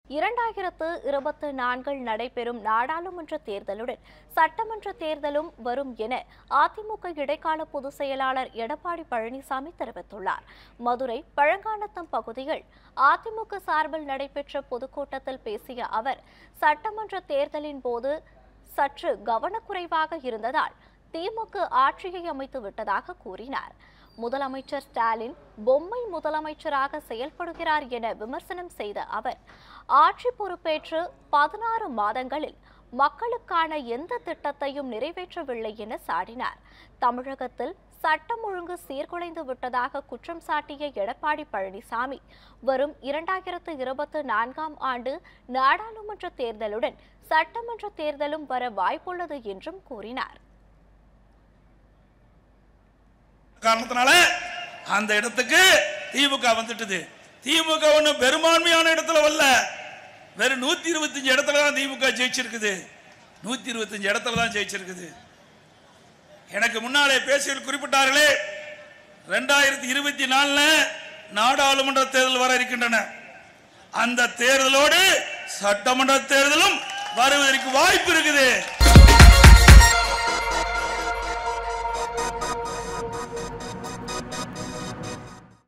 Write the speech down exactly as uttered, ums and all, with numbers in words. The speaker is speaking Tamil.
இரண்டாயிரத்து இருபத்தி நான்கில் நடைபெறும் நாடாளுமன்ற தேர்தலுடன் சட்டமன்ற தேர்தலும் வரும் என அதிமுக இடைக்கால பொதுச் செயலாளர் எடப்பாடி பழனிசாமி தெரிவித்துள்ளார். மதுரை பழங்கானத்தம் பகுதியில் அதிமுக சார்பில் நடைபெற்ற பொதுக்கூட்டத்தில் பேசிய அவர், சட்டமன்ற தேர்தலின் போது சற்று கவனக்குறைவாக இருந்ததால் திமுக ஆட்சியை அமைத்து விட்டதாக கூறினார். முதலமைச்சர் ஸ்டாலின் பொம்மை முதலமைச்சராக செயல்படுகிறார் என விமர்சனம் செய்த அவர், ஆட்சி பொறுப்பேற்று பதினாறு மாதங்களில் மக்களுக்கான எந்த திட்டத்தையும் நிறைவேற்றவில்லை என சாடினார். தமிழகத்தில் சட்டம் ஒழுங்கு சீர்குலைந்து விட்டதாக குற்றம் சாட்டிய எடப்பாடி பழனிசாமி, வரும் இரண்டாயிரத்து இருபத்தி நான்காம் ஆண்டு நாடாளுமன்ற தேர்தலுடன் சட்டமன்ற தேர்தலும் வர வாய்ப்புள்ளது என்றும் கூறினார். காரணத்தினால அந்த இடத்துக்கு திமுக வந்துட்டது. திமுக ஒண்ணு பெரும்பான்மையான இடத்துல வரல, வெறும் நூத்தி இருபத்தி அஞ்சு இடத்துல தான் திமுக ஜெயிச்சிருக்குது. நூத்தி இருபத்தி அஞ்சு இடத்துல தான் ஜெயிச்சிருக்குது. எனக்கு முன்னாலே பேசியவர் குறிப்பிட்டார்களே, இரண்டாயிரத்தி இருபத்தி நாலுல நாடாளுமன்ற தேர்தல் வர இருக்கின்றன. அந்த தேர்தலோடு சட்டமன்ற தேர்தலும் வருவதற்கு வாய்ப்பு இருக்குது.